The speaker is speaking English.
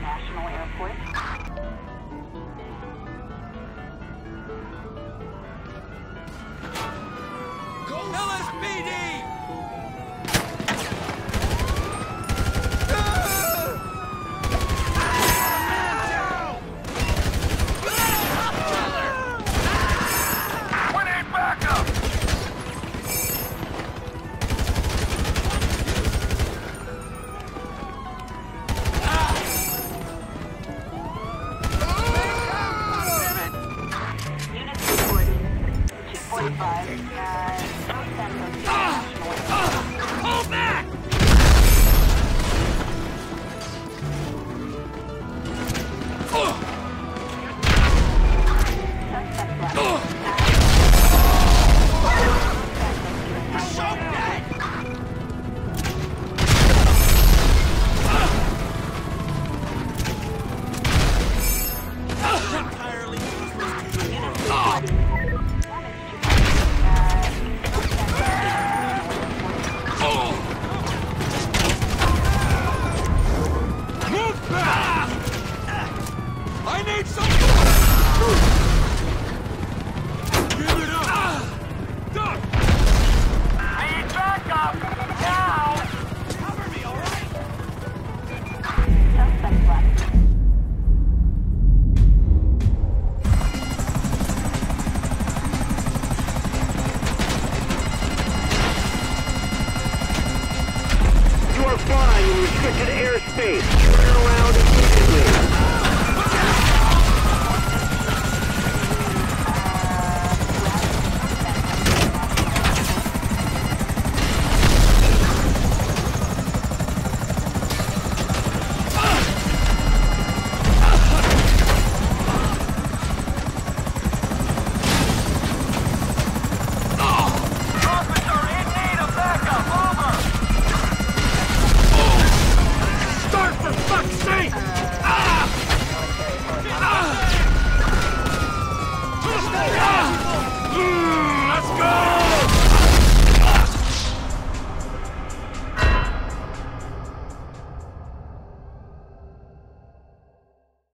International Airport. LSPD! Hold back! I need some... Give it up! Duck! I need backup! Now! Cover me, all right? Suspect left. You are flying in restricted airspace. Turn around immediately. Officer in need of backup! Over! Start for fuck's sake!